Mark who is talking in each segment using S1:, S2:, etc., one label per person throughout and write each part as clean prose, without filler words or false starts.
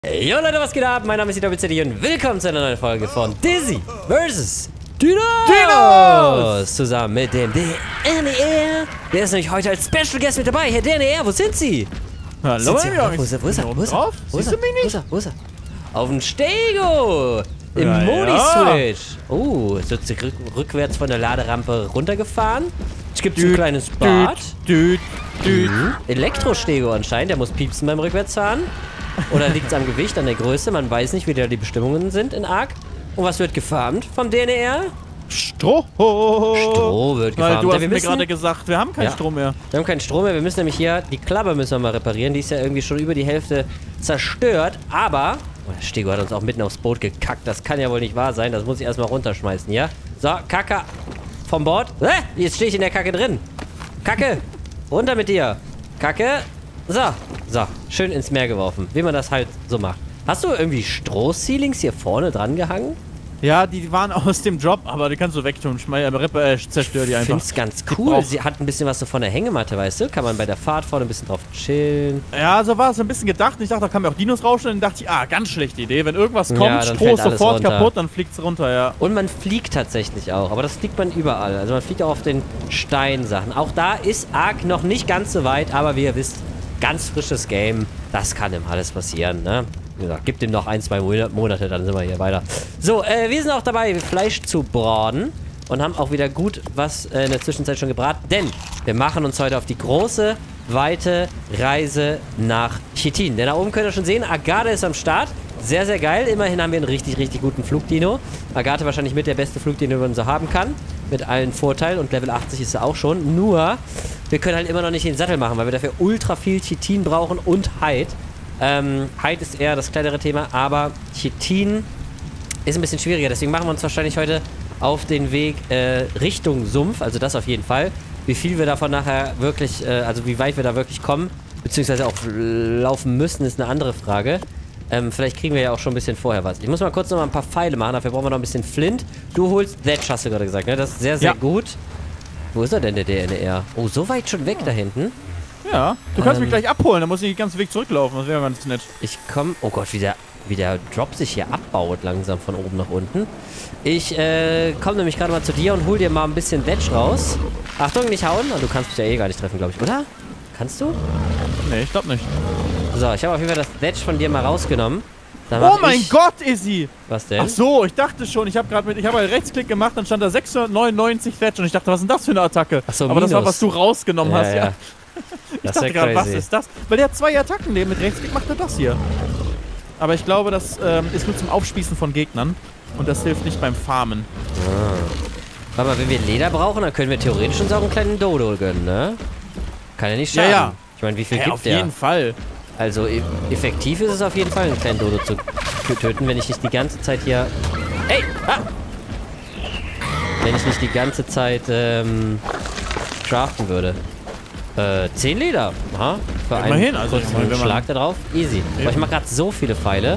S1: Yo Leute, was geht ab? Mein Name ist Doppelzittig und willkommen zu einer neuen Folge von Dizzy vs. Dinos! Zusammen mit dem DNR. Der ist nämlich heute als Special Guest mit dabei. Herr DNR, wo sind Sie?
S2: Hallo,
S1: Wo ist er?
S2: Siehst du mich nicht?
S1: Wo ist er? Auf dem Stego! Im
S2: Ja,
S1: Modi-Switch. Oh, jetzt wird sie rückwärts von der Laderampe runtergefahren. Es gibt so ein kleines Bad. Elektro-Stego anscheinend, der muss piepsen beim Rückwärtsfahren. Oder liegt es am Gewicht, an der Größe? Man weiß nicht, wie da die Bestimmungen sind in Ark. Und was wird gefarmt vom DNR?
S2: Stroh.
S1: Stroh wird gefarmt.
S2: Weil du hast mir gerade gesagt, wir haben keinen Strom mehr.
S1: Wir haben keinen Strom mehr. Wir müssen nämlich hier, die Klappe müssen wir mal reparieren. Die ist ja irgendwie schon über die Hälfte zerstört. Aber, oh, der Stego hat uns auch mitten aufs Boot gekackt. Das kann ja wohl nicht wahr sein. Das muss ich erstmal runterschmeißen, ja? So, Kacke vom Bord. Jetzt stehe ich in der Kacke drin. Kacke, runter mit dir. Kacke. So, schön ins Meer geworfen, wie man das halt so macht. Hast du irgendwie Stroh-Ceilings hier vorne dran gehangen?
S2: Ja, die waren aus dem Drop, aber die kannst du wegtun. Zerstör die einfach.
S1: Ich find's ganz cool. Sie hat ein bisschen was so von der Hängematte, weißt du? Kann man bei der Fahrt vorne ein bisschen drauf chillen.
S2: Ja, so war es ein bisschen gedacht. Ich dachte, da kann mir auch Dinos rausstellen. Dann dachte ich, ganz schlechte Idee. Wenn irgendwas kommt,
S1: ja,
S2: Stroh ist sofort kaputt, dann fliegt es runter, ja.
S1: Und man fliegt tatsächlich auch, aber das fliegt man überall. Also man fliegt auch auf den Steinsachen. Auch da ist Ark noch nicht ganz so weit, aber wie ihr wisst, ganz frisches Game. Das kann ihm alles passieren, ne? Wie gesagt, gibt ihm noch 1-2 Monate, dann sind wir hier weiter. So, wir sind auch dabei, Fleisch zu braten. Und haben auch wieder gut was in der Zwischenzeit schon gebraten. Denn wir machen uns heute auf die große, weite Reise nach Chitin. Denn da oben könnt ihr schon sehen, Agathe ist am Start. Sehr, sehr geil. Immerhin haben wir einen richtig, richtig guten Flugdino. Agathe wahrscheinlich mit der beste Flugdino, den man so haben kann. Mit allen Vorteilen. Und Level 80 ist sie auch schon. Nur, wir können halt immer noch nicht den Sattel machen, weil wir dafür ultra viel Chitin brauchen und Hide. Hide ist eher das kleinere Thema, aber Chitin ist ein bisschen schwieriger. Deswegen machen wir uns wahrscheinlich heute auf den Weg Richtung Sumpf. Also das auf jeden Fall. Wie viel wir davon nachher wirklich, also wie weit wir da wirklich kommen, beziehungsweise auch laufen müssen, ist eine andere Frage. Vielleicht kriegen wir ja auch schon ein bisschen vorher was. Ich muss mal kurz noch mal ein paar Pfeile machen. Dafür brauchen wir noch ein bisschen Flint. Du holst Thatch, hast du gerade gesagt, ne? Das ist sehr, sehr gut. Wo ist er denn, der DNR? Oh, so weit schon weg da hinten.
S2: Ja, du kannst mich gleich abholen. Dann muss ich den ganzen Weg zurücklaufen. Das wäre ganz nett.
S1: Ich komme... Oh Gott, wie der Drop sich hier abbaut langsam von oben nach unten. Ich komme nämlich gerade mal zu dir und hol dir mal ein bisschen Thatch raus. Achtung, nicht hauen. Du kannst mich ja eh gar nicht treffen, glaube ich, oder? Kannst du?
S2: Nee, ich glaube nicht.
S1: So, ich habe auf jeden Fall das Thatch von dir mal rausgenommen.
S2: Oh mein Gott, Izzy!
S1: Was denn?
S2: Ach so, ich dachte schon, ich habe halt Rechtsklick gemacht, dann stand da 699 Thatch und ich dachte, was ist denn das für eine Attacke?
S1: Ach so,
S2: aber das war, was du rausgenommen hast, ja. Ich dachte gerade, was ist das? Weil der hat 2 Attacken, mit Rechtsklick macht er das hier. Aber ich glaube, das ist nur zum Aufspießen von Gegnern und das hilft nicht beim Farmen.
S1: Aber wenn wir Leder brauchen, dann können wir theoretisch uns auch einen kleinen Dodo gönnen, ne? Kann ja nicht schaden.
S2: Ja.
S1: Ich meine, wie viel gibt
S2: auf
S1: der?
S2: Auf jeden Fall.
S1: Also effektiv ist es auf jeden Fall, einen kleinen Dodo zu töten, wenn ich nicht die ganze Zeit hier... Hey! Wenn ich nicht die ganze Zeit craften würde. 10 Leder. Aha. Für
S2: immerhin,
S1: einen
S2: also
S1: kurzen Schlag da drauf. Easy. Aber ich mache gerade so viele Pfeile.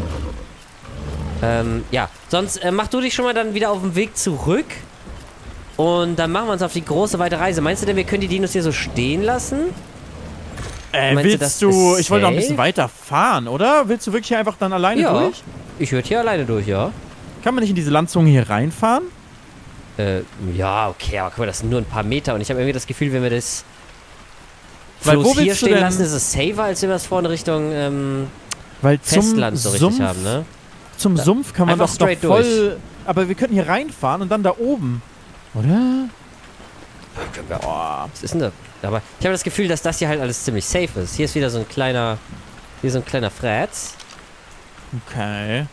S1: Ja. Sonst mach du dich schon mal dann wieder auf den Weg zurück. Und dann machen wir uns auf die große, weite Reise. Meinst du denn, wir können die Dinos hier so stehen lassen?
S2: Willst du... Ich wollte noch ein bisschen weiter fahren, oder? Willst du wirklich hier einfach dann alleine durch?
S1: Ich würde hier alleine durch, ja.
S2: Kann man nicht in diese Landzunge hier reinfahren?
S1: Ja, okay, aber guck mal, das sind nur ein paar Meter. Und ich habe irgendwie das Gefühl, wenn wir das
S2: Floß
S1: hier stehen lassen, ist es safer, als wenn wir es vorne Richtung Festland so richtig haben, ne?
S2: Zum Sumpf kann man doch voll...
S1: durch.
S2: Aber wir könnten hier reinfahren und dann da oben. Oder?
S1: Boah, was ist denn da? Aber ich habe das Gefühl, dass das hier halt alles ziemlich safe ist. Hier ist wieder so ein kleiner... Hier so ein kleiner Fratz.
S2: Okay.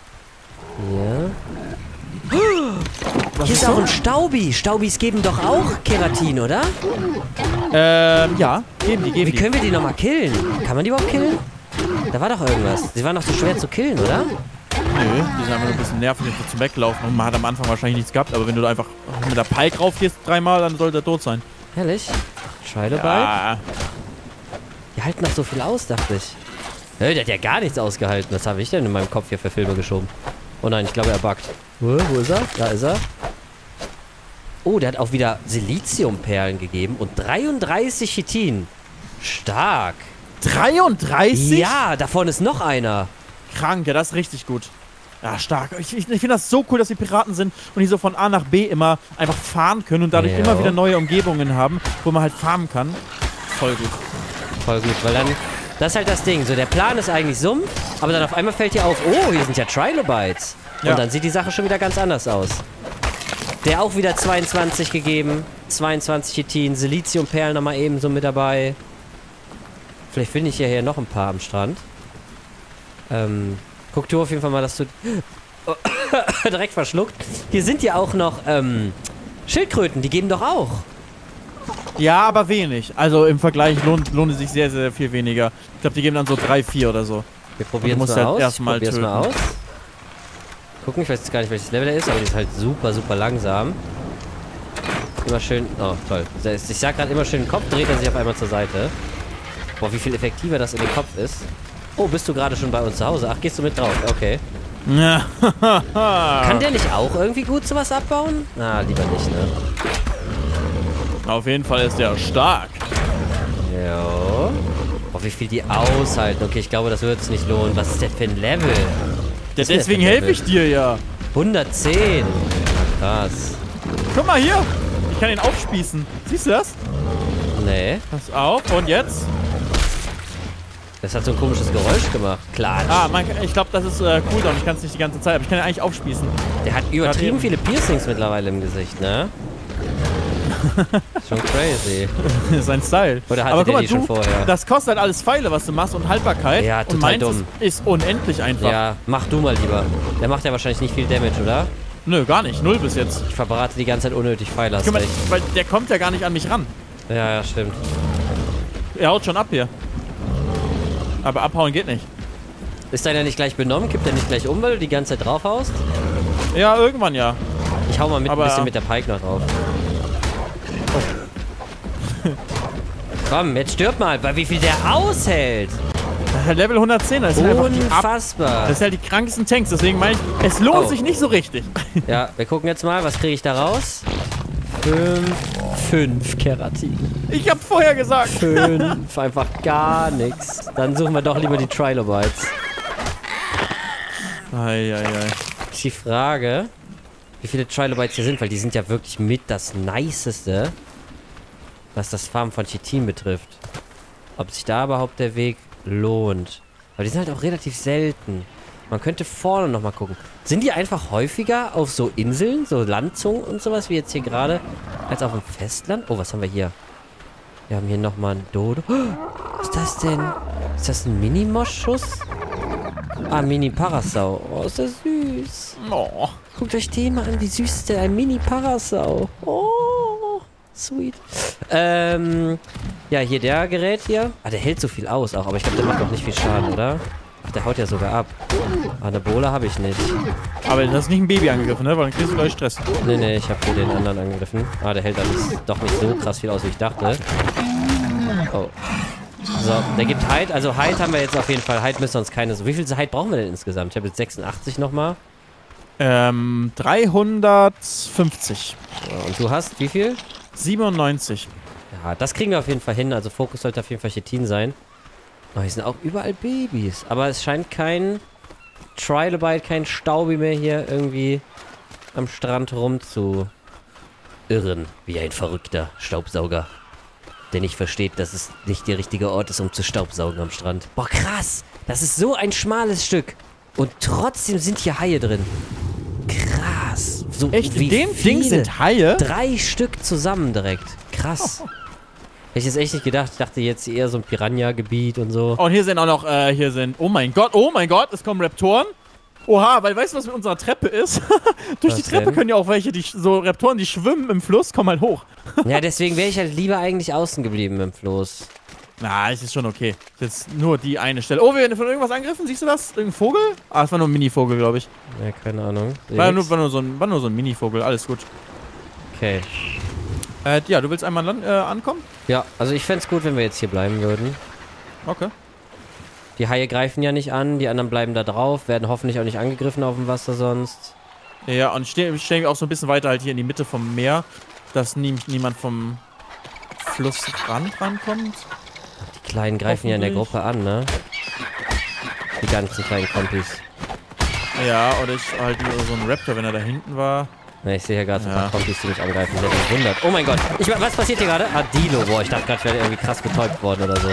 S1: Ja. Hier ist auch ein Staubi. Staubis geben doch auch Keratin, oder?
S2: Ja. Geben die.
S1: Wie können wir die nochmal killen? Kann man die überhaupt killen? Da war doch irgendwas. Sie waren doch so schwer zu killen, oder?
S2: Nö, die sind einfach nur ein bisschen nervig zum Weglaufen. Und man hat am Anfang wahrscheinlich nichts gehabt, aber wenn du da einfach mit der Pike rauf gehst 3-mal, dann sollte er tot sein.
S1: Herrlich. Trilobite.
S2: Ja.
S1: Die halten noch so viel aus, dachte ich. Der hat ja gar nichts ausgehalten. Was habe ich denn in meinem Kopf hier für Filme geschoben? Oh nein, ich glaube, er buggt. Wo ist er? Da ist er. Oh, der hat auch wieder Siliziumperlen gegeben und 33 Chitin. Stark.
S2: 33?
S1: Ja, davon ist noch einer.
S2: Krank, ja, das ist richtig gut. Ja, stark. Ich finde das so cool, dass die Piraten sind und die so von A nach B immer einfach fahren können und dadurch immer wieder neue Umgebungen haben, wo man halt farmen kann. Voll gut.
S1: Voll gut, weil dann, das ist halt das Ding. So, der Plan ist eigentlich Sumpf, aber dann auf einmal fällt dir auf, oh, hier sind ja Trilobites. Und dann sieht die Sache schon wieder ganz anders aus. Der auch wieder 22 gegeben. 22 Chitin, Siliziumperlen nochmal ebenso mit dabei. Vielleicht finde ich ja hier noch ein paar am Strand. Guck du auf jeden Fall mal, dass du direkt verschluckt. Hier sind ja auch noch Schildkröten, die geben doch auch.
S2: Ja, aber wenig. Also im Vergleich lohnt es sich sehr, sehr viel weniger. Ich glaube, die geben dann so 3, 4 oder so.
S1: Wir probieren es mal aus. Ich mal aus. Gucken, ich weiß jetzt gar nicht, welches Level er ist, aber die ist halt super, super langsam. Immer schön... Oh, toll. Ich sag gerade immer schön den Kopf, dreht er sich auf einmal zur Seite. Boah, wie viel effektiver das in den Kopf ist. Oh, bist du gerade schon bei uns zu Hause? Ach, gehst du mit drauf? Okay.
S2: Ja.
S1: Kann der nicht auch irgendwie gut sowas abbauen? Ah, lieber nicht, ne?
S2: Auf jeden Fall ist der stark.
S1: Ja. Boah, wie viel die aushalten. Okay, ich glaube, das wird es nicht lohnen. Was ist der für ein Level?
S2: Deswegen helfe ich dir ja.
S1: 110. Krass.
S2: Guck mal hier. Ich kann ihn aufspießen. Siehst du das?
S1: Nee.
S2: Pass auf. Und jetzt?
S1: Das hat so ein komisches Geräusch gemacht. Klatsch.
S2: Ah, ich glaube, das ist Cooldown. Ich kann es nicht die ganze Zeit, aber ich kann ihn eigentlich aufspießen.
S1: Der hat übertrieben viele Piercings mittlerweile im Gesicht, ne? Schon crazy.
S2: Sein Style.
S1: Oder hatte der die schon vorher?
S2: Das kostet halt alles Pfeile, was du machst und Haltbarkeit.
S1: Ja, total dumm.
S2: Ist unendlich einfach.
S1: Ja, mach du mal lieber. Der macht ja wahrscheinlich nicht viel Damage, oder?
S2: Nö, gar nicht. 0 bis jetzt.
S1: Ich verbrate die ganze Zeit unnötig Pfeile, hast
S2: recht. Weil der kommt ja gar nicht an mich ran.
S1: Ja, stimmt.
S2: Er haut schon ab hier. Aber abhauen geht nicht.
S1: Ist deiner nicht gleich benommen? Kippt er nicht gleich um, weil du die ganze Zeit drauf haust?
S2: Ja, irgendwann ja.
S1: Ich hau mal ein bisschen mit der Pike noch drauf. Oh. Komm, jetzt stirb mal, weil wie viel der aushält.
S2: Level 110, das ist
S1: unfassbar.
S2: Das ist halt die krankesten Tanks, deswegen meine ich, es lohnt sich nicht so richtig.
S1: Ja, wir gucken jetzt mal, was kriege ich da raus? 5 Keratin.
S2: Ich hab vorher gesagt.
S1: 5, einfach gar nichts. Dann suchen wir doch lieber die Trilobites.
S2: Eieiei.
S1: Die Frage, wie viele Trilobites hier sind, weil die sind ja wirklich mit das Niceste, was das Farmen von Chitin betrifft. Ob sich da überhaupt der Weg lohnt. Aber die sind halt auch relativ selten. Man könnte vorne nochmal gucken. Sind die einfach häufiger auf so Inseln, so Landzungen und sowas, wie jetzt hier gerade, als auf dem Festland? Oh, was haben wir hier? Wir haben hier nochmal ein Dodo. Oh, was ist das denn? Ist das ein Mini-Moschus? Ah, Mini-Parasau. Oh, ist das süß.
S2: Oh.
S1: Guckt euch den mal an, wie süß ist der? Ein Mini-Parasau. Oh, sweet. Ja, hier der Gerät hier. Ah, der hält so viel aus auch, aber ich glaube, der macht auch nicht viel Schaden, oder? Ach, der haut ja sogar ab. Ah, eine Bohle habe ich nicht.
S2: Aber du hast nicht ein Baby angegriffen, ne? Weil dann kriegst du gleich Stress.
S1: Nee, ich habe hier den anderen angegriffen. Ah, der hält alles doch nicht so krass viel aus, wie ich dachte. Oh. So, der gibt Hide. Also Hide haben wir jetzt auf jeden Fall. Hide müssen wir uns keine... So, wie viel Hide brauchen wir denn insgesamt? Ich habe jetzt 86 nochmal.
S2: 350.
S1: Ja, und du hast wie viel?
S2: 97.
S1: Ja, das kriegen wir auf jeden Fall hin. Also Fokus sollte auf jeden Fall Chitin sein. Oh, hier sind auch überall Babys. Aber es scheint kein Trilobite, kein Staubi mehr hier irgendwie am Strand rumzuirren. Wie ein verrückter Staubsauger. Der nicht versteht, dass es nicht der richtige Ort ist, um zu staubsaugen am Strand. Boah, krass. Das ist so ein schmales Stück. Und trotzdem sind hier Haie drin. Krass. So
S2: echt? In dem Ding sind Haie?
S1: 3 Stück zusammen direkt. Krass. Hätte ich jetzt echt nicht gedacht. Ich dachte jetzt eher so ein Piranha-Gebiet und so.
S2: Und hier sind auch noch, oh mein Gott, es kommen Raptoren. Oha, weil weißt du, was mit unserer Treppe ist? Durch die Treppe können ja auch welche, so Raptoren, die schwimmen im Fluss, kommen halt hoch.
S1: Ja, deswegen wäre ich halt lieber eigentlich außen geblieben im Floß.
S2: Na, es ist schon okay. Das ist nur die eine Stelle. Oh, wir werden von irgendwas angegriffen. Siehst du das? Irgendein Vogel? Ah, es war nur ein Minivogel, glaube ich.
S1: Ja, keine Ahnung.
S2: War nur so ein Minivogel. Alles gut.
S1: Okay.
S2: Ja, du willst einmal ankommen?
S1: Ja, also ich fände es gut, wenn wir jetzt hier bleiben würden.
S2: Okay.
S1: Die Haie greifen ja nicht an, die anderen bleiben da drauf, werden hoffentlich auch nicht angegriffen auf dem Wasser sonst.
S2: Ja, und stellen wir auch so ein bisschen weiter halt hier in die Mitte vom Meer, dass niemand vom Flussrand rankommt.
S1: Die Kleinen greifen ja in der Gruppe an, ne? Die ganzen kleinen Kompis.
S2: Ja, oder ich halt so einen Raptor, wenn er da hinten war.
S1: Ja, ich sehe hier gerade so ein paar Kompis, die mich angreifen. Ich bin gewundert. Oh mein Gott. Was passiert hier gerade? Ah, Dilo. Boah, ich dachte gerade, ich wäre irgendwie krass betäubt worden oder so.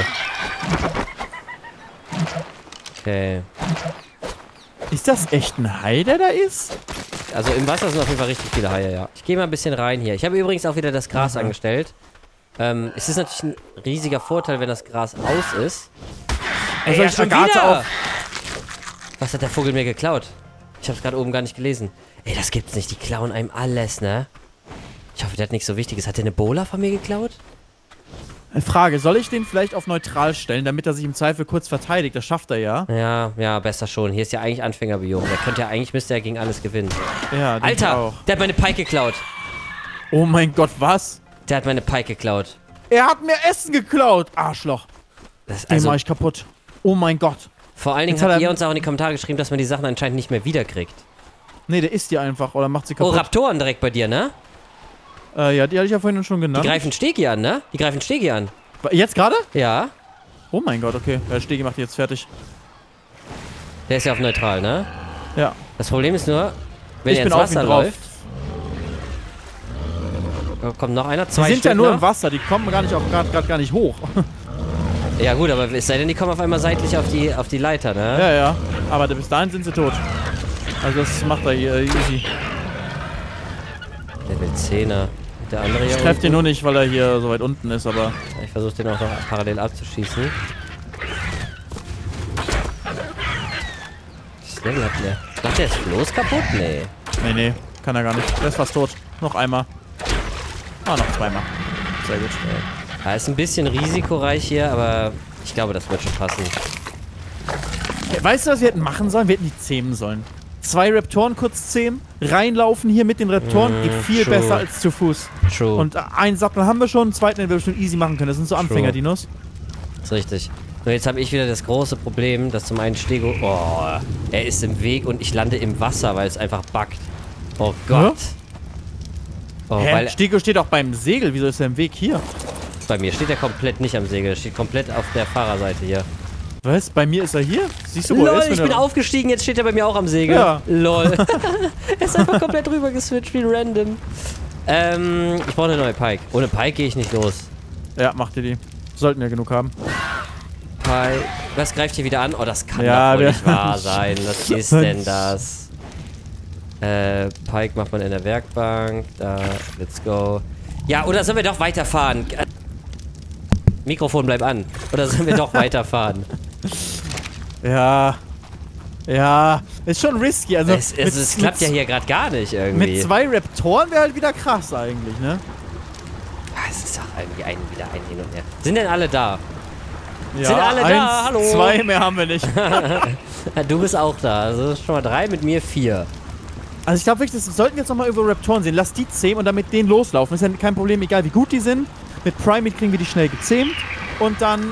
S1: Okay.
S2: Ist das echt ein Hai, der da ist?
S1: Also im Wasser sind auf jeden Fall richtig viele Haie, ja. Ich gehe mal ein bisschen rein hier. Ich habe übrigens auch wieder das Gras angestellt. Es ist natürlich ein riesiger Vorteil, wenn das Gras aus ist.
S2: Also ich schon wieder.
S1: Was hat der Vogel mir geklaut? Ich habe es gerade oben gar nicht gelesen. Ey, das gibt's nicht. Die klauen einem alles, ne? Ich hoffe, der hat nichts so Wichtiges. Hat der eine Bola von mir geklaut?
S2: Frage, soll ich den vielleicht auf neutral stellen, damit er sich im Zweifel kurz verteidigt? Das schafft er ja.
S1: Ja, besser schon. Hier ist ja eigentlich Anfängerbiom. Müsste er gegen alles gewinnen.
S2: Ja,
S1: Alter,
S2: auch.
S1: Der hat meine Pike geklaut.
S2: Oh mein Gott, was?
S1: Der hat meine Pike geklaut.
S2: Er hat mir Essen geklaut, Arschloch. Den mach ich kaputt. Oh mein Gott.
S1: Vor allen Dingen habt ihr uns auch in die Kommentare geschrieben, dass man die Sachen anscheinend nicht mehr wiederkriegt.
S2: Nee, der isst die einfach oder macht sie kaputt.
S1: Oh, Raptoren direkt bei dir, ne?
S2: Ja, die hatte ich ja vorhin schon genannt.
S1: Die greifen Stegi an, ne?
S2: Jetzt gerade?
S1: Ja.
S2: Oh mein Gott, okay. Der Stegi macht die jetzt fertig.
S1: Der ist ja auf neutral, ne?
S2: Ja.
S1: Das Problem ist nur, wenn er ins Wasser läuft. Kommt noch einer? Zwei
S2: Die sind ja nur
S1: noch
S2: im Wasser, die kommen gar nicht hoch.
S1: Ja gut, aber es sei denn, die kommen auf einmal seitlich auf die Leiter, ne?
S2: Ja. Aber bis dahin sind sie tot. Also das macht er hier easy.
S1: Level 10er. Der andere hier.
S2: Ich treffe den nur nicht, weil er hier so weit unten ist, aber...
S1: Ich versuche den auch noch parallel abzuschießen. Das Level hat der. Macht der jetzt bloß kaputt? Nee.
S2: Nee, kann er gar nicht. Der ist fast tot. Noch einmal. Noch zweimal. Sehr gut.
S1: Ja, ist ein bisschen risikoreich hier, aber ich glaube, das wird schon passen.
S2: Weißt du, was wir hätten machen sollen? Wir hätten die zähmen sollen. 2 Raptoren kurz zähmen, reinlaufen hier mit den Raptoren, geht viel besser als zu Fuß.
S1: True.
S2: Und einen Sattel haben wir schon, einen zweiten, den wir bestimmt easy machen können. Das sind so Anfänger-Dinos.
S1: Das ist richtig. Nur jetzt habe ich wieder das große Problem, dass zum einen Stego... Oh, er ist im Weg und ich lande im Wasser, weil es einfach buggt. Oh Gott. Oh,
S2: weil Stego steht auch beim Segel. Wieso ist er im Weg hier?
S1: Bei mir steht er komplett nicht am Segel. Er steht komplett auf der Fahrerseite hier.
S2: Was? Bei mir ist er hier? Siehst du, wo er ist?
S1: Ich bin aufgestiegen, jetzt steht er bei mir auch am Segel.
S2: Ja.
S1: Lol. Er ist einfach komplett rüber geswitcht, wie random. Ich brauche eine neue Pike. Ohne Pike gehe ich nicht los.
S2: Ja, macht ihr die. Sollten ja genug haben.
S1: Pike. Was greift hier wieder an? Oh, das kann doch wohl nicht wahr sein. Was ist denn das? Pike macht man in der Werkbank. Da, let's go. Ja, oder sollen wir doch weiterfahren? Mikrofon bleib an. Oder sollen wir doch weiterfahren?
S2: Ja, ist schon risky. Also
S1: es klappt ja hier gerade gar nicht irgendwie.
S2: Mit 2 Raptoren wäre halt wieder krass eigentlich, ne?
S1: Es ist doch irgendwie wieder ein Hin und Her. Sind denn alle da?
S2: Ja,
S1: sind alle da? Hallo?
S2: 2 mehr haben wir nicht.
S1: Du bist auch da. Also schon mal 3, mit mir 4.
S2: Also ich glaube wirklich, das sollten wir jetzt nochmal über Raptoren sehen. Lass die zähmen und dann mit denen loslaufen. Ist ja kein Problem, egal wie gut die sind. Mit Primate kriegen wir die schnell gezähmt. Und dann,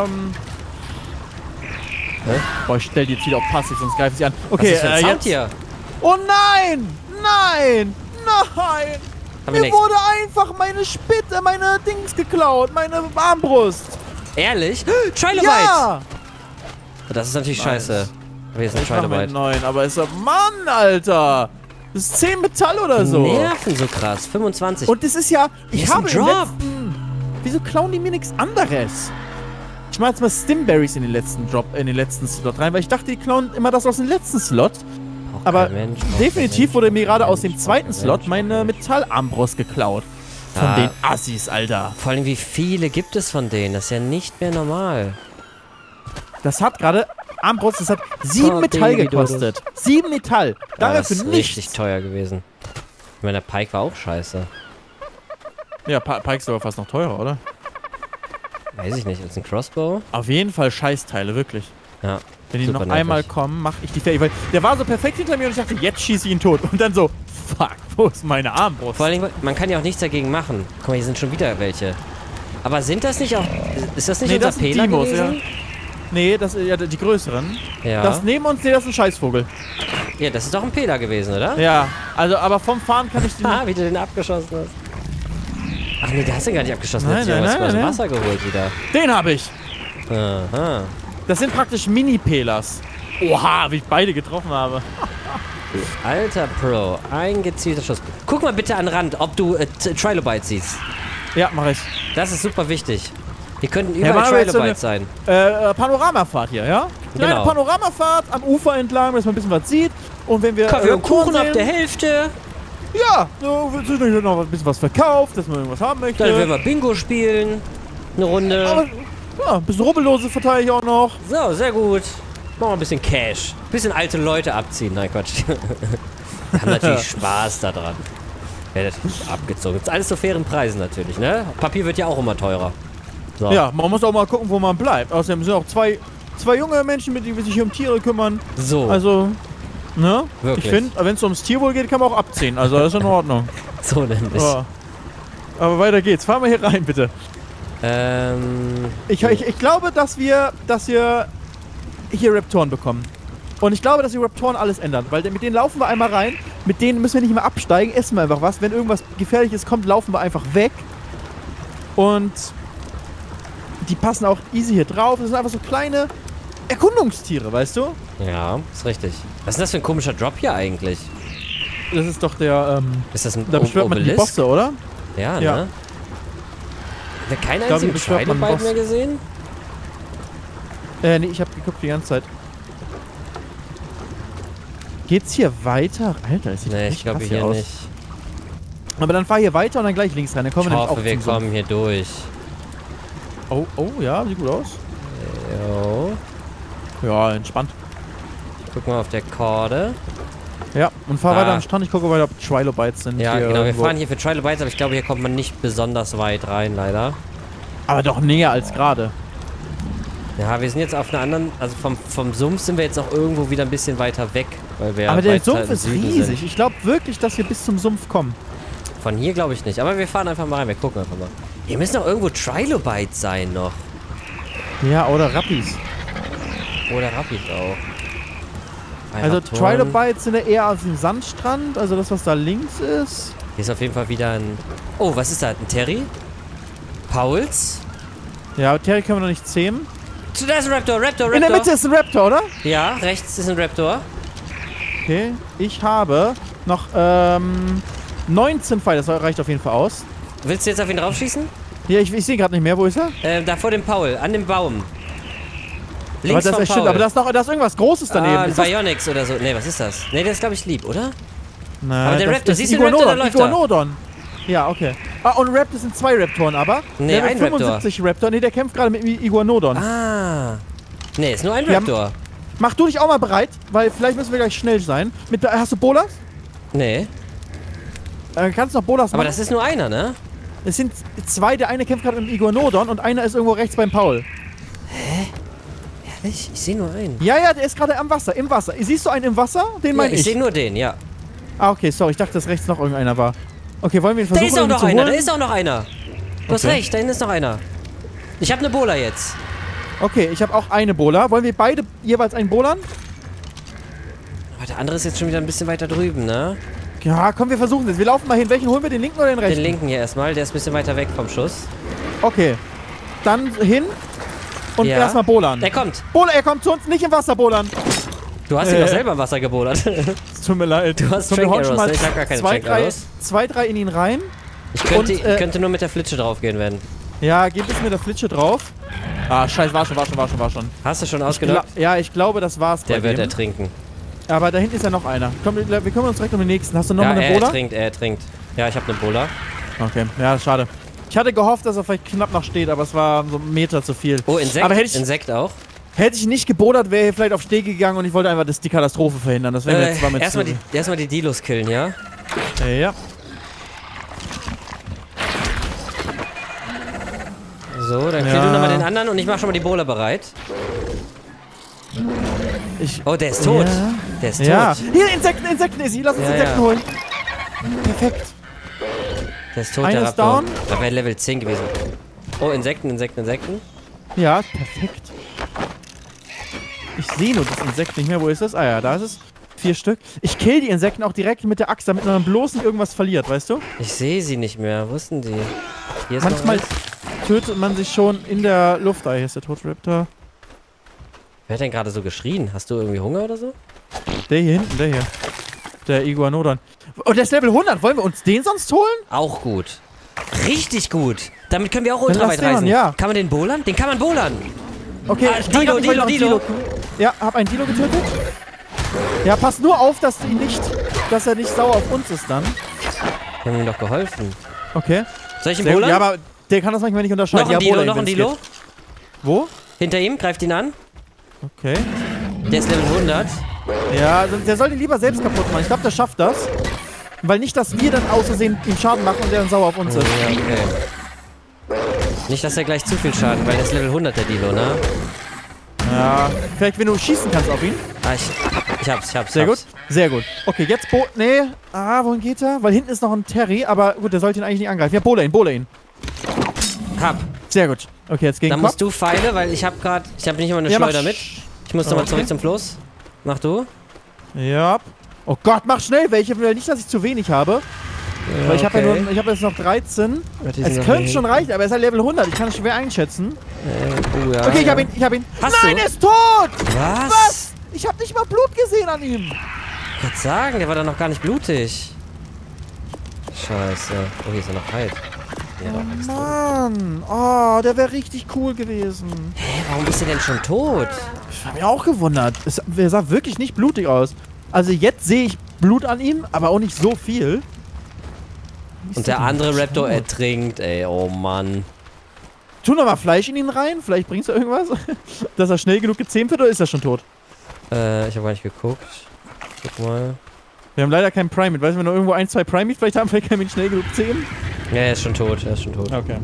S2: Boah, ich stell die jetzt wieder auf passiv, sonst greifen sie an. Okay,
S1: was ist für ein Sound hier?
S2: Oh nein! Nein! Mir wurde einfach meine Spitze, meine Dings geklaut. Meine Armbrust.
S1: Ehrlich? Trilobite!
S2: Ja!
S1: Das ist natürlich scheiße. Aber hier ist ein Trilobite.
S2: 9, aber ist er... Mann, Alter! Das ist 10 Metall oder so.
S1: Nerven so krass. 25.
S2: Und das ist ja... Ich habe
S1: im Drop.
S2: Wieso klauen die mir nichts anderes? Ich mach jetzt mal Stimberries in den letzten Slot rein, weil ich dachte, die klauen immer das aus dem letzten Slot. Aber definitiv wurde mir gerade aus dem zweiten Slot meine Metallarmbrust geklaut. Von den Assis, Alter.
S1: Vor allem, wie viele gibt es von denen? Das ist ja nicht mehr normal.
S2: Das hat gerade... Armbrust, das hat 7 Metall gekostet. 7 Metall.
S1: Das ist
S2: nichts.
S1: richtig teuer gewesen. Ich meine, der Pike war auch scheiße.
S2: Ja, Pike ist aber fast noch teurer, oder?
S1: Weiß ich nicht. Ist ein Crossbow?
S2: Auf jeden Fall Scheißteile, wirklich.
S1: Ja.
S2: Wenn die noch einmal kommen, mache ich die fertig. Weil der war so perfekt hinter mir und ich dachte, jetzt schieße ich ihn tot. Und dann so, fuck, wo ist meine Armbrust?
S1: Vor allem, man kann ja auch nichts dagegen machen. Guck mal, hier sind schon wieder welche. Aber sind das nicht auch... Ist das nicht unser Pela gewesen? Ja.
S2: Nee, das ja die größeren.
S1: Ja.
S2: Das neben uns, nee, das ist ein Scheißvogel.
S1: Ja, das ist doch ein Pela gewesen, oder?
S2: Ja, also, aber vom Fahren kann ich den...
S1: wie du den abgeschossen hast. Ach nee, der hast du gar nicht abgeschossen.
S2: Nein,
S1: der hat sich aus dem Wasser geholt wieder.
S2: Den habe ich.
S1: Aha.
S2: Das sind praktisch Mini-Pelas. Oha, wie ich beide getroffen habe.
S1: Alter Pro, ein gezielter Schuss. Guck mal bitte an den Rand, ob du Trilobites siehst.
S2: Ja, mach ich.
S1: Das ist super wichtig. Hier könnten überall Trilobites sein.
S2: Panoramafahrt hier, ja?
S1: Genau.
S2: Eine Panoramafahrt am Ufer entlang, dass man ein bisschen was sieht. Und wenn wir
S1: Kaffee und Kuchen ab der Hälfte.
S2: Ja, so wird noch ein bisschen was verkauft, dass man irgendwas haben möchte.
S1: Dann werden wir Bingo spielen. Eine Runde.
S2: Aber, ja, ein bisschen Rubbellose verteile ich auch noch.
S1: So, sehr gut. Machen wir ein bisschen Cash. Ein bisschen alte Leute abziehen. Nein, Quatsch. Wir haben natürlich Spaß daran. Werdet abgezogen. Ist alles zu fairen Preisen natürlich, ne? Papier wird ja auch immer teurer. So.
S2: Ja, man muss auch mal gucken, wo man bleibt. Außerdem sind auch zwei junge Menschen, mit denen wir sich um Tiere kümmern.
S1: So.
S2: Also, ne?
S1: Wirklich.
S2: Ich finde, wenn es ums Tierwohl geht, kann man auch abziehen. Also, das ist in Ordnung.
S1: So nämlich.
S2: Ja. Aber weiter geht's. Fahren wir hier rein, bitte. Ich glaube, dass wir hier Raptoren bekommen. Und ich glaube, dass die Raptoren alles ändern. Weil mit denen laufen wir einmal rein. Mit denen müssen wir nicht mehr absteigen. Essen wir einfach was. Wenn irgendwas Gefährliches kommt, laufen wir einfach weg. Und die passen auch easy hier drauf. Das sind einfach so kleine Erkundungstiere, weißt du?
S1: Ja, ist richtig. Was ist das für ein komischer Drop hier eigentlich?
S2: Das ist doch der,
S1: ist das ein
S2: da beschwört man die Bosse, oder?
S1: Ja,
S2: ja.
S1: ne? Haben wir keinen einzigen Trilobite mehr gesehen?
S2: Nee, ich hab geguckt die ganze Zeit. Geht's hier weiter? Alter, das sieht
S1: ich glaube hier
S2: aus.
S1: nicht.
S2: Aber dann fahr hier weiter und dann gleich links rein. Dann kommen
S1: ich hoffe, wir kommen hier durch.
S2: Oh, ja, sieht gut aus.
S1: Jo.
S2: Ja, entspannt.
S1: Ich guck mal auf der Karte.
S2: Ja, und fahr weiter am Strand. Ich gucke weiter, ob Trilobites sind.
S1: Ja,
S2: hier
S1: genau. Wir
S2: irgendwo.
S1: fahren hier für Trilobites, aber ich glaube, hier kommt man nicht besonders weit rein, leider.
S2: Aber doch näher als gerade.
S1: Ja, wir sind jetzt auf einer anderen, also vom Sumpf sind wir jetzt auch irgendwo wieder ein bisschen weiter weg, weil wir
S2: aber der
S1: weiter
S2: Sumpf ist riesig. Ich glaube wirklich, dass wir bis zum Sumpf kommen.
S1: Von hier glaube ich nicht, aber wir fahren einfach mal rein, wir gucken einfach mal. Hier müssen doch irgendwo Trilobites sein noch.
S2: Ja, oder Rappis.
S1: Oder Rappis auch.
S2: Also Trilobites sind ja eher auf dem Sandstrand, also das, was da links ist.
S1: Hier ist auf jeden Fall wieder ein... Oh, was ist da? Ein Terry? Pauls?
S2: Ja, Terry können wir noch nicht zähmen.
S1: Da ist ein Raptor.
S2: In der Mitte ist ein Raptor, oder?
S1: Ja, rechts ist ein Raptor.
S2: Okay, ich habe noch 19 Pfeile, das reicht auf jeden Fall aus.
S1: Willst du jetzt auf ihn draufschießen?
S2: Ja, ich sehe gerade nicht mehr, wo ist er?
S1: Da vor dem Paul, an dem Baum. Links
S2: aber das
S1: vom Paul.
S2: Aber da ist irgendwas Großes daneben.
S1: Ein Bionics oder so. Ne, was ist das? Ne, der ist glaube ich lieb, oder?
S2: Nein,
S1: aber der Raptor, siehst du den Raptor, der läuft
S2: Iguanodon. Ja, okay. Ah, und Raptor sind 2 Raptoren, aber.
S1: Nee, ein
S2: 75 Raptor. Nee, der kämpft gerade mit Iguanodon.
S1: Ah. Nee, ist nur ein Raptor.
S2: Mach du dich auch mal bereit, weil vielleicht müssen wir gleich schnell sein. Hast du Bolas?
S1: Nee.
S2: Kannst du noch Bolas machen?
S1: Aber das ist nur einer, ne?
S2: Es sind 2, der eine kämpft gerade mit Iguanodon und einer ist irgendwo rechts beim Paul.
S1: Hä? Ehrlich? Ich sehe nur einen.
S2: Ja, der ist gerade im Wasser. Siehst du einen im Wasser? Den meine ich.
S1: Ich sehe nur den, ja.
S2: Ah, okay, sorry. Ich dachte, dass rechts noch irgendeiner war. Okay, wollen wir ihn versuchen
S1: da ist auch noch
S2: zu
S1: einer,
S2: holen?
S1: da ist auch noch einer. Du hast recht, da hinten ist noch einer. Ich habe eine Bola jetzt.
S2: Okay, ich habe auch eine Bola. Wollen wir beide jeweils einen bolern?
S1: Aber der andere ist jetzt schon wieder ein bisschen weiter drüben, ne?
S2: Ja, komm, wir versuchen es. Wir laufen mal hin. Welchen holen wir? Den linken oder den rechten?
S1: Den linken hier erstmal, der ist ein bisschen weiter weg vom Schuss.
S2: Okay. Dann hin und erstmal bolern.
S1: Der kommt.
S2: Er kommt zu uns, nicht im Wasser bolern.
S1: Du hast ihn doch selber im Wasser gebollert.
S2: Tut mir leid.
S1: Du hast Trank Arrows, ne? Ich hab gar keine Trank Arrows.
S2: 2, 3 in ihn rein.
S1: Ich könnte nur mit der Flitsche draufgehen, wenn.
S2: Ja, gib es mit der Flitsche drauf. Ah, scheiße, war schon.
S1: Hast du schon ausgenockt?
S2: Ja, ich glaube, das war's.
S1: Der wird ertrinken.
S2: Aber da hinten ist ja noch einer. Komm, wir kümmern uns direkt um den nächsten. Hast du noch mal eine Bola?
S1: Er ertrinkt. Ja, ich habe eine Bola.
S2: Okay, ja, schade. Ich hatte gehofft, dass er vielleicht knapp noch steht, aber es war so ein Meter zu viel.
S1: Oh, Insekt?
S2: Aber
S1: Insekt auch?
S2: Hätte ich nicht gebodert, wäre er vielleicht auf Steg gegangen und ich wollte einfach die Katastrophe verhindern. Das wäre jetzt mal
S1: erstmal die Dilos killen, ja?
S2: Ja.
S1: So, dann kill du nochmal den anderen und ich mach schon mal die Bola bereit. Oh, der ist tot.
S2: Ja.
S1: Der ist tot.
S2: Ja. Hier, Insekten, Izzy. Lass uns Insekten holen. Perfekt.
S1: Der ist tot,
S2: der
S1: der
S2: Raptor.
S1: Raptor. Da wäre Level 10 gewesen. Oh, Insekten.
S2: Ja, perfekt. Ich sehe nur das Insekt nicht mehr. Wo ist das? Ah ja, da ist es. 4 Stück. Ich kill die Insekten auch direkt mit der Axt, damit man bloß nicht irgendwas verliert, weißt du?
S1: Ich sehe sie nicht mehr. Wo ist denn die? Hier ist
S2: manchmal tötet man sich schon in der Luft. Ah, hier ist der Totraptor.
S1: Wer hat denn gerade so geschrien? Hast du irgendwie Hunger oder so?
S2: Der hier hinten, der hier. Der Iguanodon. Oh, der ist Level 100. Wollen wir uns den sonst holen?
S1: Auch gut. Richtig gut. Damit können wir auch ultra weit reisen.
S2: Ja.
S1: Kann man den bowlern? Den kann man bowlern.
S2: Okay,
S1: Dilo.
S2: Ja, hab einen Dilo getötet. Ja, pass nur auf, dass er nicht sauer auf uns ist dann.
S1: Wir haben ihm doch geholfen.
S2: Okay.
S1: Soll ich ihn bowlern?
S2: Ja, aber der kann das manchmal nicht unterscheiden.
S1: Noch ein Dilo.
S2: Wo?
S1: Hinter ihm, greift ihn an.
S2: Okay.
S1: Der ist Level 100.
S2: Ja, also der soll den lieber selbst kaputt machen. Ich glaube, der schafft das. Weil nicht, dass wir dann aus Versehen ihm Schaden machen und der dann sauer auf uns ist.
S1: Ja, okay. Nicht, dass er gleich zu viel Schaden, weil der ist Level 100, der Dilo, ne?
S2: Ja, vielleicht wenn du schießen kannst auf ihn.
S1: Ah, ich hab's.
S2: Sehr gut. Okay, jetzt Nee. Wohin geht er? Weil hinten ist noch ein Terry, aber gut, der sollte ihn eigentlich nicht angreifen. Ja, bowler ihn.
S1: Hab.
S2: Sehr gut. Okay, jetzt gegen
S1: Dann musst du Pfeile, weil ich hab nicht immer eine Schleuder mit. Ich muss nochmal zurück zum Fluss. Mach du.
S2: Ja. Oh Gott, mach schnell welche. Will nicht, dass ich zu wenig habe. Ja, weil ich habe ich habe jetzt noch 13. Es könnte schon reichen, aber er ist halt Level 100. Ich kann es schwer einschätzen.
S1: Ja,
S2: okay, ich hab ihn. Nein, er ist tot! Was? Ich habe nicht mal Blut gesehen an ihm.
S1: Ich würde sagen, der war doch noch gar nicht blutig. Scheiße. Oh, hier ist er noch halb.
S2: Oh Mann. Oh, der wäre richtig cool gewesen.
S1: Hä, warum ist er denn schon tot?
S2: Ich habe mich auch gewundert. Er sah wirklich nicht blutig aus. Also jetzt sehe ich Blut an ihm, aber auch nicht so viel.
S1: Und der andere Raptor ertrinkt, ey. Oh Mann.
S2: Tu noch mal Fleisch in ihn rein. Vielleicht bringst du irgendwas. Dass er schnell genug gezähmt wird, oder ist er schon tot?
S1: Ich habe gar nicht geguckt. Guck mal.
S2: Wir haben leider keinen Primate. Weißt du, wenn wir noch irgendwo 1, 2 Primate vielleicht haben, vielleicht können wir ihn schnell genug zähmen.
S1: Ja, er ist schon tot.
S2: Okay.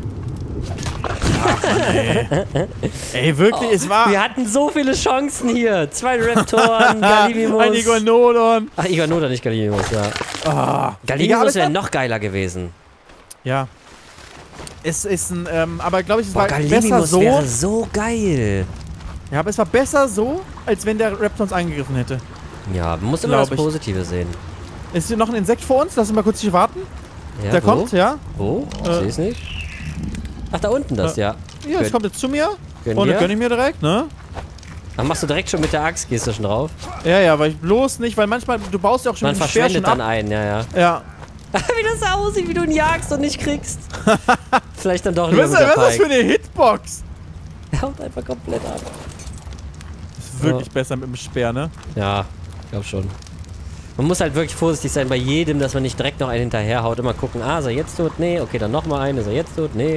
S2: Ach, Mann, ey, wirklich, es war...
S1: Wir hatten so viele Chancen hier. 2 Raptoren, Gallimimus.
S2: Ein Iguanodon.
S1: Ach, Iguanodon, nicht Gallimimus, ja. Gallimimus wäre noch geiler gewesen.
S2: Ja. Es ist ein, aber glaube ich, es war
S1: Gallimimus
S2: besser so.
S1: Wäre so geil.
S2: Ja, aber es war besser so, als wenn der Raptor uns angegriffen hätte.
S1: Ja, man muss immer das Positive sehen.
S2: Ist hier noch ein Insekt vor uns? Lass uns mal kurz hier warten.
S1: Ja,
S2: der kommt, ja.
S1: Wo? Ich sehe es nicht. Ach, da unten das, ja.
S2: Ja, jetzt kommt jetzt zu mir. Und das gönn ich mir direkt, ne?
S1: Ach, machst du direkt schon mit der Axt, gehst du schon drauf?
S2: Ja, weil ich bloß nicht, weil manchmal, du baust ja auch schon
S1: mit dem Speer schon ab. Man verschwendet dann einen, ja.
S2: Ja.
S1: Wie das aussieht, wie du ihn jagst und nicht kriegst. Vielleicht dann doch lieber mit der
S2: Was ist das für eine Hitbox?
S1: Der haut einfach komplett ab.
S2: Das ist wirklich besser mit dem Speer, ne?
S1: Ja, ich glaube schon. Man muss halt wirklich vorsichtig sein bei jedem, dass man nicht direkt noch einen hinterherhaut. Immer gucken, ist er jetzt tot? Nee. Okay, dann nochmal einen. Ist er jetzt tot? Nee.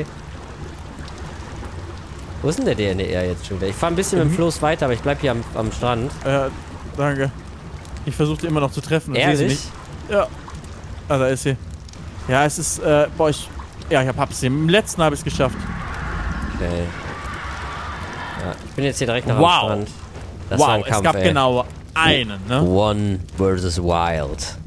S1: Wo ist denn der DNR jetzt schon wieder? Ich fahre ein bisschen mit dem Floß weiter, aber ich bleib hier am Strand.
S2: Danke. Ich versuche die immer noch zu treffen.
S1: Ehrlich?
S2: Nicht. Ja. Ah, da ist sie. Ja, es ist, boah, ich hab's sie. Im letzten habe ich es geschafft.
S1: Okay. Ja, ich bin jetzt hier direkt noch am Strand. Das war ein Kampf,
S2: es gab genau einen, ne?
S1: One versus Wild.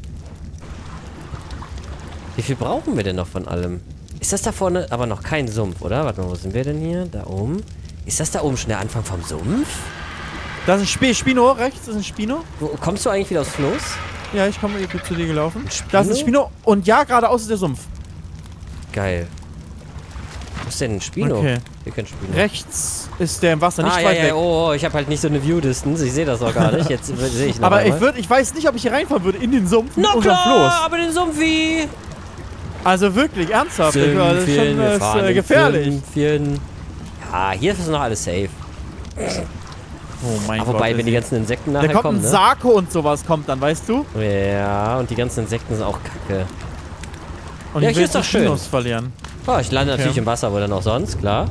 S1: Wie viel brauchen wir denn noch von allem? Ist das da vorne aber noch kein Sumpf, oder? Warte mal, wo sind wir denn hier? Da oben. Ist das da oben schon der Anfang vom Sumpf?
S2: Das ist ein Spino, rechts ist ein Spino.
S1: Kommst du eigentlich wieder aufs Floß?
S2: Ja, ich komme zu dir gelaufen. Da ist ein Spino und ja, geradeaus ist der Sumpf.
S1: Geil. Wo ist denn ein Spino?
S2: Okay.
S1: Hier kein Spino.
S2: Rechts ist der im Wasser, nicht weit weg.
S1: Oh, ich habe halt nicht so eine View-Distance. Ich sehe das auch gar nicht. Jetzt sehe ich noch
S2: aber ich weiß nicht, ob ich hier reinfahren würde in den Sumpf mit unserem
S1: Floß. Aber den Sumpf wie?
S2: Also wirklich, ernsthaft. Das ist schon gefährlich.
S1: Ja, hier ist noch alles safe.
S2: Oh mein Gott.
S1: Wobei, wenn die ganzen Insekten nachher kommen,
S2: ein Sarko und sowas kommt dann, weißt du?
S1: Ja, und die ganzen Insekten sind auch kacke.
S2: Und ich will ist doch schön. Verlieren.
S1: Oh, ich lande natürlich im Wasser, wo denn auch sonst, klar.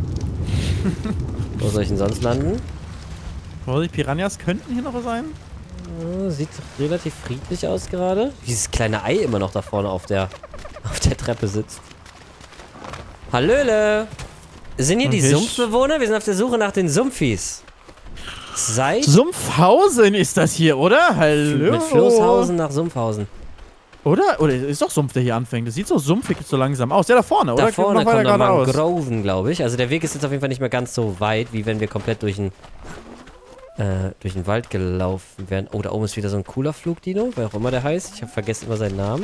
S1: Wo soll ich denn sonst landen?
S2: Vorsicht, Piranhas könnten hier noch sein.
S1: Sieht relativ friedlich aus gerade. Dieses kleine Ei immer noch da vorne auf der Treppe sitzt. Hallöle! Sind hier die Sumpfbewohner? Wir sind auf der Suche nach den Sumpfis.
S2: Sumpfhausen ist das hier, oder? Hallo?
S1: Mit Floßhausen nach Sumpfhausen.
S2: Oder ist doch Sumpf, der hier anfängt. Das sieht so sumpfig so langsam aus. Ja, da vorne, oder?
S1: Da vorne kommt noch Mangroven, glaube ich. Also der Weg ist jetzt auf jeden Fall nicht mehr ganz so weit, wie wenn wir komplett durch den Wald gelaufen wären. Oh, da oben ist wieder so ein cooler Flugdino, wer auch immer der heißt. Ich habe vergessen immer seinen Namen.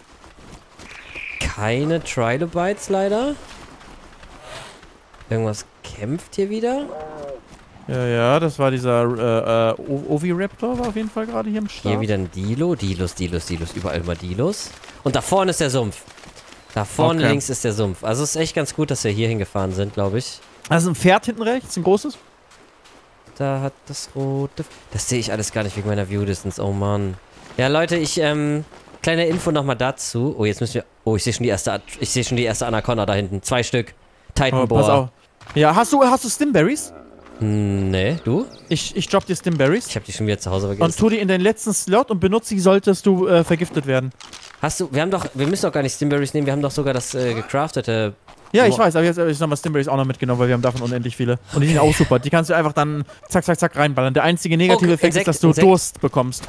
S1: Keine Trilobites leider. Irgendwas kämpft hier wieder.
S2: Ja, das war dieser Oviraptor, war auf jeden Fall gerade hier im Start.
S1: Hier wieder ein Dilo. Dilos. Überall immer Dilos. Und da vorne ist der Sumpf. Da vorne links ist der Sumpf. Also es ist echt ganz gut, dass wir hier hingefahren sind, glaube ich.
S2: Also ein Pferd hinten rechts, ein großes.
S1: Da hat das rote... Das sehe ich alles gar nicht wegen meiner View Distance. Oh Mann. Ja, Leute, kleine Info nochmal dazu. Oh, jetzt müssen wir... Oh, ich sehe schon die erste Anaconda da hinten. 2 Stück. Titan Boar.
S2: Pass auf. Ja, hast du Stimberries?
S1: Nee, du?
S2: Ich drop dir Stimberries.
S1: Ich habe die schon wieder zu Hause vergessen.
S2: Und tu die in den letzten Slot und benutze die, solltest du vergiftet werden.
S1: Wir müssen doch gar nicht Stimberries nehmen, wir haben doch sogar das gecraftete...
S2: Ja, ich weiß, aber jetzt habe ich nochmal Stimberries auch noch mitgenommen, weil wir haben davon unendlich viele. Und die sind auch super. Die kannst du einfach dann zack, zack, zack reinballern. Der einzige negative Effekt ist, dass du Durst bekommst.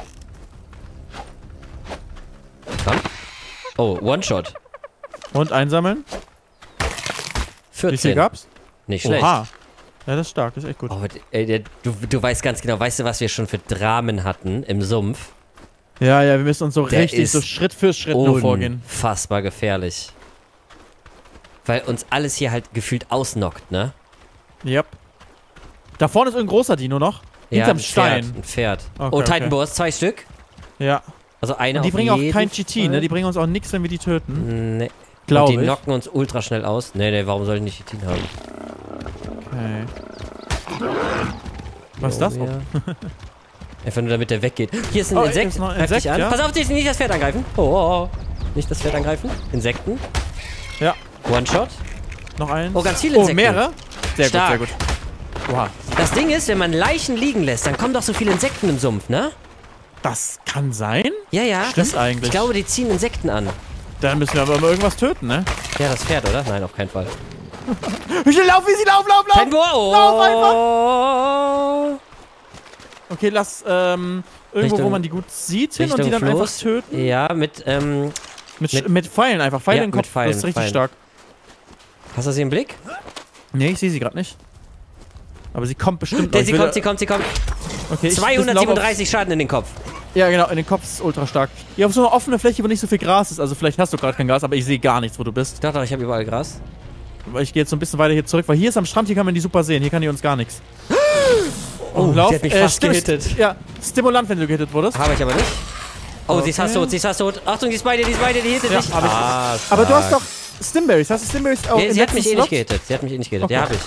S1: Komm. Oh, One-Shot.
S2: Und einsammeln.
S1: 14.
S2: Wie viel gab's?
S1: Nicht schlecht.
S2: Oha. Ja, das ist stark, das ist echt gut.
S1: Oh, ey, du weißt ganz genau, weißt du, was wir schon für Dramen hatten im Sumpf?
S2: Ja, wir müssen uns so richtig so Schritt für Schritt nur vorgehen.
S1: Unfassbar gefährlich. Weil uns alles hier halt gefühlt ausnockt, ne?
S2: Yep. Da vorne ist irgendein großer Dino noch. Hinterm Stein.
S1: Ein Pferd.
S2: Okay,
S1: oh, Titan Boars, 2 Stück.
S2: Ja.
S1: Also eine.
S2: Und die
S1: auf
S2: bringen auch
S1: jeden
S2: kein GT,
S1: Fall.
S2: ne? Die bringen uns auch nichts, wenn wir die töten.
S1: Nee.
S2: Glaube ich.
S1: Die knocken uns ultra schnell aus. Nee, warum soll ich nicht GT haben?
S2: Okay. Was ist das?
S1: Ja. Einfach nur damit der weggeht. Hier ist ein Insekt.
S2: Ist noch ein Insekt,
S1: an.
S2: ja?
S1: Pass auf, nicht das Pferd angreifen. Oh. Nicht das Pferd angreifen. Insekten.
S2: Ja.
S1: One-Shot.
S2: Noch eins.
S1: Oh, ganz viele Insekten.
S2: Oh, mehrere? Sehr
S1: Stark.
S2: gut, sehr gut. Wow.
S1: Das Ding ist, wenn man Leichen liegen lässt, dann kommen doch so viele Insekten im Sumpf, ne?
S2: Das kann sein?
S1: Ja.
S2: Stimmt eigentlich.
S1: Ich glaube, die ziehen Insekten an.
S2: Dann müssen wir aber mal irgendwas töten, ne?
S1: Ja, das Pferd, oder? Nein, auf keinen Fall.
S2: Wie schnell lauf!
S1: Kein Bohr! Oh.
S2: Lauf einfach! Okay, lass irgendwo, wo man die gut sieht, hin und die dann einfach töten.
S1: Ja, mit
S2: Pfeilen einfach. Pfeile in den Kopf.
S1: Pfeilen,
S2: das ist richtig stark.
S1: Hast du sie im Blick?
S2: Nee, ich sehe sie gerade nicht. Aber sie kommt bestimmt.
S1: Sie kommt. Okay, 237 Schaden in den Kopf.
S2: Ja, genau, in den Kopf ist ultra stark. Hier auf so einer offenen Fläche, wo nicht so viel Gras ist. Also vielleicht hast du gerade kein Gras, aber ich sehe gar nichts, wo du bist.
S1: Doch, ich habe überall Gras.
S2: Ich gehe jetzt so ein bisschen weiter hier zurück, weil hier ist am Strand, hier kann man die super sehen. Hier kann die uns gar nichts.
S1: Oh, die hat mich fast gehittet.
S2: Ja, Stimulant, wenn du gehittet wurdest.
S1: Habe ich aber nicht. Oh, okay. sie ist fast tot. Achtung, die ist bei dir, die hittet dich.
S2: Aber du hast doch Stimberries. Hast du Stimberries auch
S1: sie hat mich nicht gehittet. Okay. Ja, habe ich.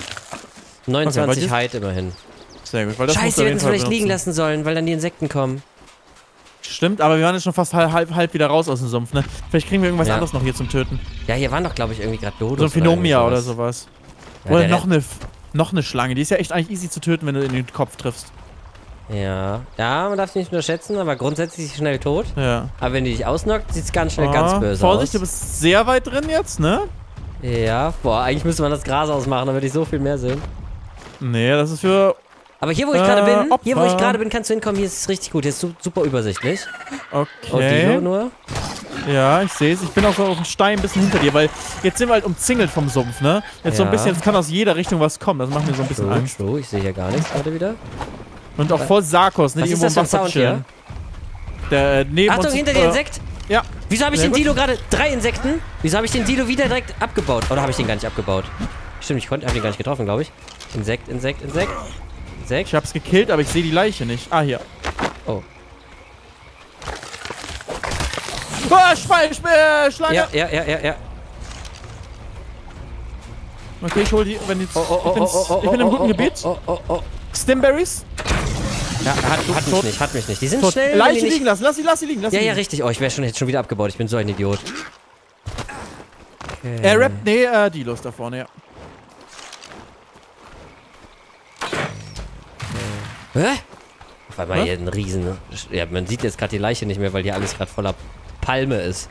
S1: 29 Hide immerhin.
S2: Sehr gut, weil das
S1: Scheiße, wir hätten es vielleicht liegen lassen sollen, weil dann die Insekten kommen.
S2: Stimmt, aber wir waren jetzt schon fast halb wieder raus aus dem Sumpf, ne? Vielleicht kriegen wir irgendwas anderes noch hier zum Töten.
S1: Ja, hier waren doch, glaube ich, irgendwie gerade Dodos.
S2: So ein Phenomia oder sowas. Ja, oder noch eine Schlange. Die ist ja echt eigentlich easy zu töten, wenn du in den Kopf triffst.
S1: Ja, man darf sie nicht unterschätzen, aber grundsätzlich ist sie schnell tot.
S2: Ja.
S1: Aber wenn die dich ausnockt, sieht es ganz schnell ganz böse
S2: Vorsicht,
S1: aus.
S2: du bist sehr weit drin jetzt, ne?
S1: Ja, eigentlich müsste man das Gras ausmachen, dann würde ich so viel mehr sehen.
S2: Nee, das ist für...
S1: Aber hier, wo ich gerade bin, kannst du hinkommen. Hier ist es richtig gut. Hier ist super übersichtlich.
S2: Okay.
S1: Oh, Dilo nur.
S2: Ja, ich sehe es. Ich bin auch so auf dem Stein ein bisschen hinter dir, weil jetzt sind wir halt umzingelt vom Sumpf, ne? Jetzt so ein bisschen, jetzt kann aus jeder Richtung was kommen. Das macht mir so ein bisschen Angst.
S1: Ich sehe hier gar nichts gerade wieder.
S2: Und auch voll Sarkos, ne?
S1: Was ist das für ein Sound hier? Achtung, hinter dir Insekt!
S2: Ja.
S1: Wieso habe ich den Dilo gerade... 3 Insekten? Wieso habe ich den Dilo wieder direkt abgebaut? Oder habe ich den gar nicht abgebaut? Stimmt, ich habe den gar nicht getroffen, glaube ich. Insekt.
S2: Ich hab's gekillt, aber ich sehe die Leiche nicht. Ah, hier.
S1: Oh.
S2: Schlange!
S1: Ja.
S2: Okay, ich hol die, wenn die... Ich bin im guten Gebiet. Stimberries?
S1: Ja, hat mich nicht. Die sind schnell.
S2: Leiche liegen lassen, lass sie liegen.
S1: Ja, richtig. Oh, ich wäre jetzt schon wieder abgebaut. Ich bin so ein Idiot.
S2: Okay. Dilos da vorne, ja.
S1: Hä? Auf einmal hier ein Riesen... Ja, man sieht jetzt gerade die Leiche nicht mehr, weil hier alles gerade voller Palme ist.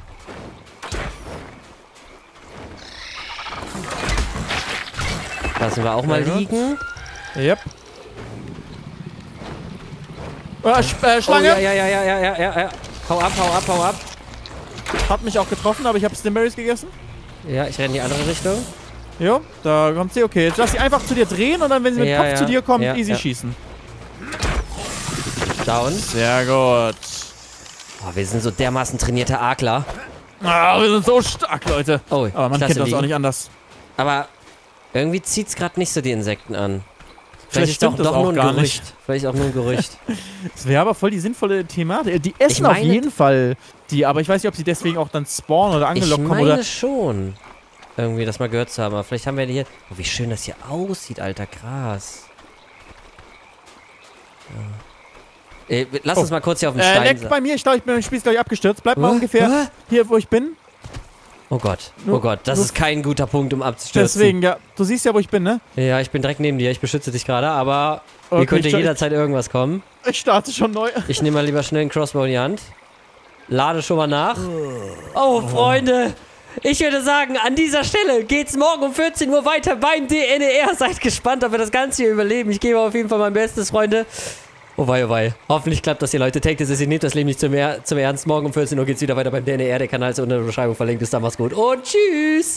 S1: Lassen wir auch mal liegen.
S2: Yep. Schlange!
S1: Oh, ja. Hau ab.
S2: Hat mich auch getroffen, aber ich habe Stimberries gegessen.
S1: Ja, ich renne in die andere Richtung.
S2: Jo, da kommt sie. Okay, jetzt lass sie einfach zu dir drehen und dann, wenn sie mit Kopf zu dir kommt, easy schießen.
S1: Down.
S2: Sehr gut.
S1: Oh, wir sind so dermaßen trainierte Adler.
S2: Ah, wir sind so stark, Leute.
S1: Oh,
S2: aber man kennt das auch nicht anders.
S1: Aber irgendwie zieht's gerade nicht so die Insekten an.
S2: Vielleicht ist doch nur ein Gerücht.
S1: Nicht. Vielleicht auch nur ein Gerücht.
S2: Das wäre aber voll die sinnvolle Thematik. Die essen auf jeden Fall die, aber ich weiß nicht, ob sie deswegen auch dann spawnen oder angelockt kommen. Ich
S1: meine schon. Irgendwie das mal gehört zu haben. Aber vielleicht haben wir die hier... Oh, wie schön das hier aussieht, alter. Krass. Ja. Lass uns mal kurz hier auf den Stein...
S2: Leckt bei mir. Ich glaube, ich bin im Spiel gleich abgestürzt. Bleib mal ungefähr hier, wo ich bin.
S1: Oh Gott. Oh Gott. Das ist kein guter Punkt, um abzustürzen.
S2: Deswegen, ja. Du siehst ja, wo ich bin, ne?
S1: Ja, ich bin direkt neben dir. Ich beschütze dich gerade, aber hier könnte jederzeit irgendwas kommen.
S2: Ich starte schon neu.
S1: Ich nehme mal lieber schnell einen Crossbow in die Hand. Lade schon mal nach. Oh, Freunde. Ich würde sagen, an dieser Stelle geht's morgen um 14 Uhr weiter beim DNR. Seid gespannt, ob wir das Ganze hier überleben. Ich gebe auf jeden Fall mein Bestes, Freunde. Oh wei, oh wei. Hoffentlich klappt das hier, Leute. Take this, ihr nehmt das Leben nicht zum Ernst. Morgen um 14 Uhr geht's wieder weiter beim DNR. Der Kanal ist unten in der Beschreibung verlinkt. Bis dann, macht's gut und tschüss.